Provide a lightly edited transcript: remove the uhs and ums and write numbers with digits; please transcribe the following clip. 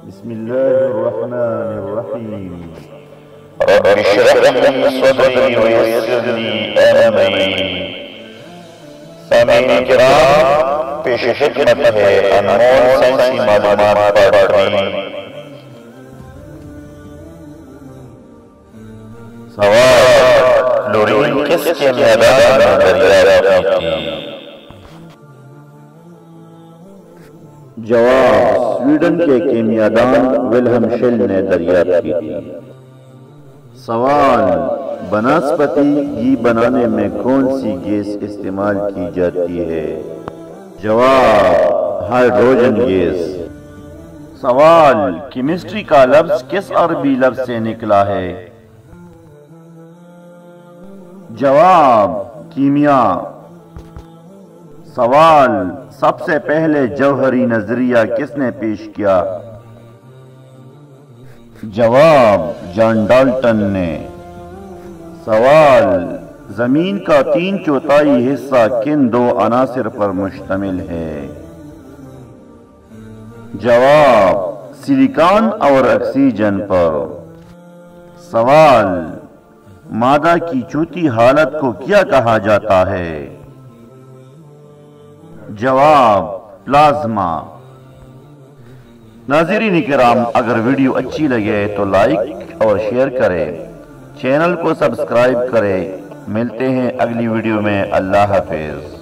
بسم الله الرحمن الرحيم. رب اشرح لي صدري ويسر لي امري. سامعین کرام، پیش خدمت ہے انمول سائنسی معلومات پڑھنے. سوال: کلورین کس کے میدان میں دریافت کی تھی؟ جواب: سویڈن کے کیمیادان ولہم شل نے دریافت کی تھی. سوال: بناسپتی گھی بنانے میں کون سی گیس استعمال کی جاتی ہے؟ جواب: ہائیڈروجن گیس. سوال: کیمسٹری کا لفظ کس عربی لفظ سے نکلا ہے؟ جواب: کیمیا. سوال: سب سے پہلے جوہری نظریہ کس نے پیش کیا؟ جواب: جان ڈالٹن نے. سوال: زمین کا 3/4 حصہ کن دو عناصر پر مشتمل ہے؟ جواب: سلیکان اور آکسیجن پر. سوال: مادہ کی چوتھی حالت کو کیا کہا جاتا ہے؟ جواب: پلازما. ناظرین کرام، اگر ویڈیو اچھی لگے تو لائک اور شیئر کریں، چینل کو سبسکرائب کریں. ملتے ہیں اگلی ویڈیو میں. اللہ حافظ.